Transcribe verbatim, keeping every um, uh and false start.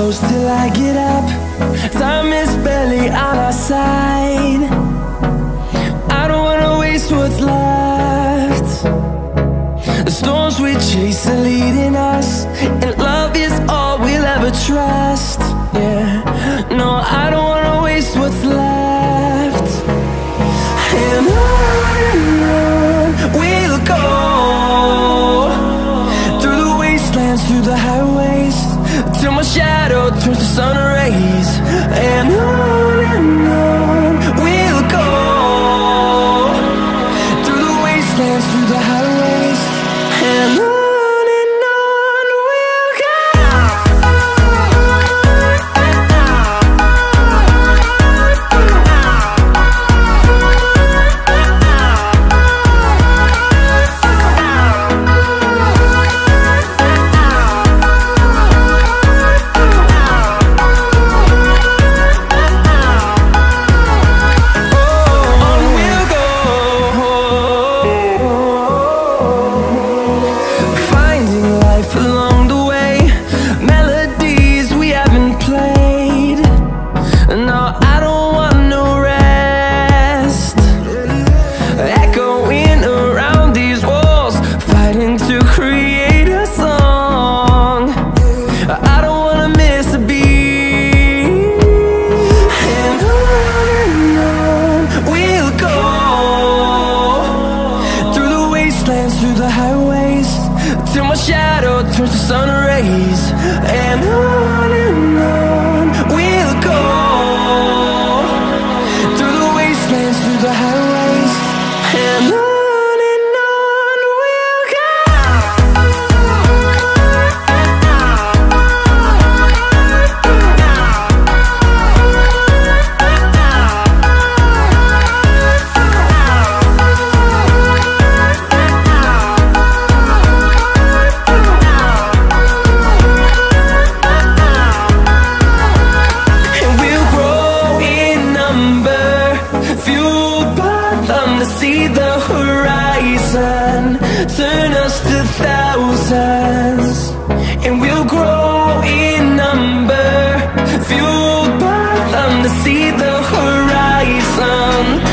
close till I get up. Time is barely on our side. I don't wanna waste what's left. The storms we chase are leading us, and love is all we'll ever trust. Yeah, no, I don't wanna waste what's left. And on and on we'll go, through the wastelands, through the highways, till my shadow turns to sun rays. And on and on we'll go, through the wastelands, through the highways, and on. Through the highways, till my shadow turns to sun rays. And on and on we'll go, through the wastelands, through the highways, and on. See the horizon turn us to thousands, and we'll grow in number, fueled by them to see the horizon.